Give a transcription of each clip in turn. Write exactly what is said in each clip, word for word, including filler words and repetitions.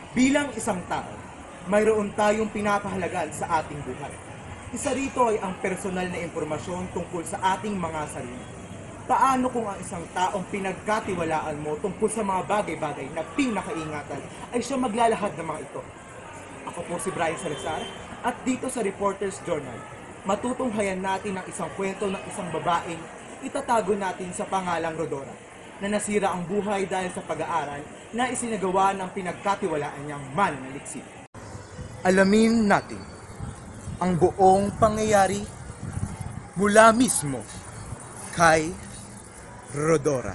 Bilang isang tao, mayroon tayong pinapahalagan sa ating buhay. Isa rito ay ang personal na impormasyon tungkol sa ating mga sarili. Paano kung ang isang taong pinagkatiwalaan mo tungkol sa mga bagay-bagay na pinakaingatan ay siya maglalahad ng mga ito? Ako po si Brian Salazar at dito sa Reporters Journal, matutunghayan natin ang isang kwento ng isang babaeng itatago natin sa pangalang Rodora, na nasira ang buhay dahil sa pag-aaral na isinagawa ng pinagkatiwalaan niyang mananaliksik. Alamin natin ang buong pangyayari mula mismo kay Rodora.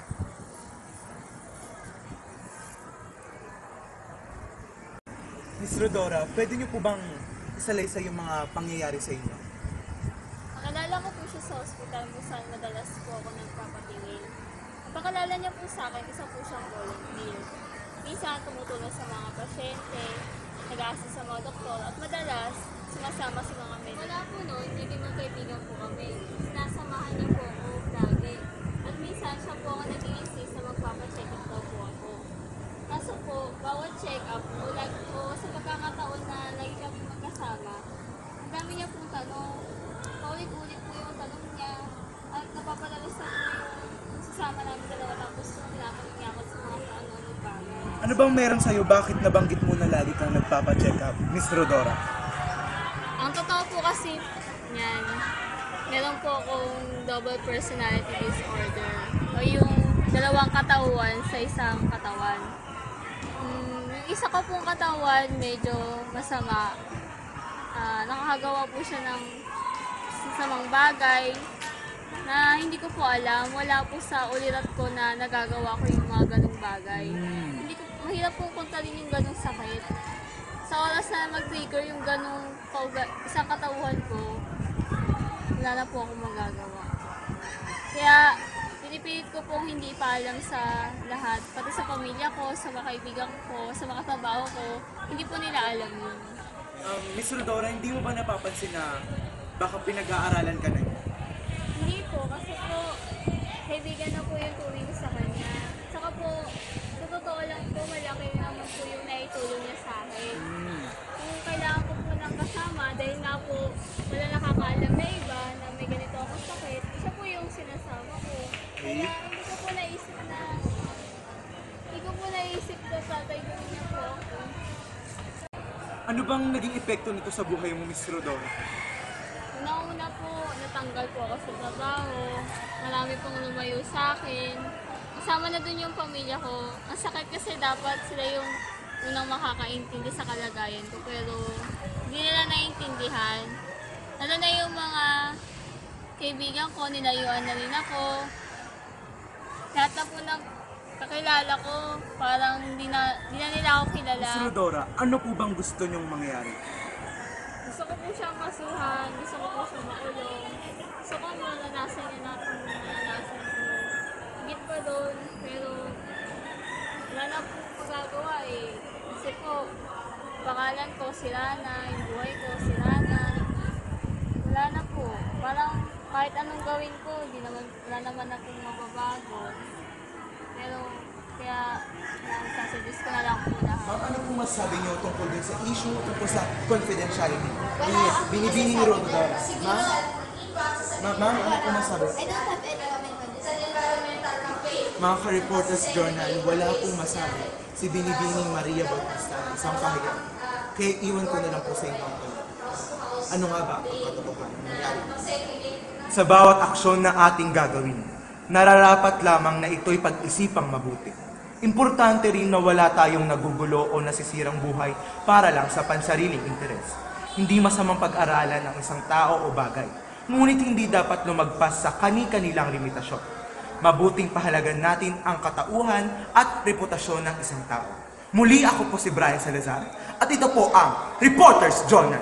Miss Rodora, pwede niyo po bang isalaysay yung mga pangyayari sa inyo? Nakalala ko po siya sa ospital kung saan madalas po ako nagpapatingin. Pakalala niya po sa akin, isa po siyang volunteer. Minsan tumutulong sa mga pasyente, nag-assist sa mga doktor, at madalas sumasama sa mga medic. Wala po noon, naging magkaibigan po kami. Sinasamahan niya po ako lagi. At minsan siya po ako nag-i-insist na magpapacheck up daw po ako. Kaso po, bawat check up po, like po, sa pagkakataon na lagi kami magkasama, ang dami niya pong tanong. Paulit-ulit po yung tanong niya, at napapadalas na po yung sasama namin dalawa, tapos pinapalit niya ako sa mga ano-ano bagay. Ano bang meron sa'yo? Bakit nabanggit mo na lagi kang nagpapacheck up, Miss Rodora? Ang totoo po kasi niyan, meron po akong double personality disorder, o yung dalawang katawan sa isang katawan. Um, yung isa ko pong katawan medyo masama, uh, nakakagawa po siya ng masamang bagay na hindi ko po alam. Wala po sa ulirat ko na nagagawa ko yung mga ganong bagay. Mm. Hindi ko, mahirap pong kontrolin yung ganong sakit. Sa oras na mag-trigger yung ganong isang katauhan ko, wala na po akong magagawa. Kaya pinipilit ko pong hindi paalam sa lahat, pati sa pamilya ko, sa mga kaibigan ko, sa mga trabaho ko, hindi po nila alam yun. Um, Miss Rodora, hindi mo ba napapansin na baka pinag-aaralan ka na niya? Hindi po, kasi po, kaibigan na po yung tuwing ko sa kanya. Saka po, sa totoo lang po, malaki naman po yung naitulong niya sa akin. Mm. Kung kailangan ko po ng kasama, dahil nga po, wala nakakaalam na iba na may ganito akong sakit, siya po yung sinasama ko. Kaya hindi ko po naisip na, hindi ko po naisip na tatayuin niya po ako. Ano bang naging epekto nito sa buhay mo, Miss Rodora? Una-una po, natanggal po ako sa trabaho. Marami pong lumayo sa akin. Kasama na dun yung pamilya ko. Ang sakit kasi dapat sila yung unang makakaintindi sa kalagayan ko. Pero hindi nila naiintindihan. Lalo na yung mga kaibigan ko, nilayuan na rin ako. Lahat na po ng kakilala ko, parang hindi na, hindi na nila ako kilala. Miss Rodora, ano po bang gusto niyong mangyari? Gusto ko po siyang kasuhan, gusto ko po siyang makulong. Gusto ko malanasan niya natin yung malanasan ko. Higit pa doon, pero wala na po magagawa eh. Kasi po, pangalan ko sila na, yung buhay ko sila na. Wala na po. Parang kahit anong gawin ko, di naman, wala naman akong mababago. Pero, kaya, nagsasadis ko na lang po lahat. Ma'am, ano po masasabi niyo tungkol din sa issue, tungkol sa confidentiality? Yes, binibini ni Rodora. Ma'am? Ma- Ma'am, ano po masasabi? I don't have any comment on this. Mga ka-Reporters Journal, wala pong masabi si Binibining Maria Bautista, isang pahiga. Kaya iwan ko na lang po sa inyo ang tanong. Ano nga ba ang katotohanan ng nangyari? Sa bawat aksyon na ating gagawin, nararapat lamang na ito'y pag-isipang mabuti. Importante rin na wala tayong nagugulo o nasisirang buhay para lang sa pansariling interes. Hindi masamang pag-aralan ang isang tao o bagay, ngunit hindi dapat lumagpas sa kani-kanilang limitasyon. Mabuting pahalagan natin ang katauhan at reputasyon ng isang tao. Muli ako po si Brian Salazar at ito po ang Reporters Journal.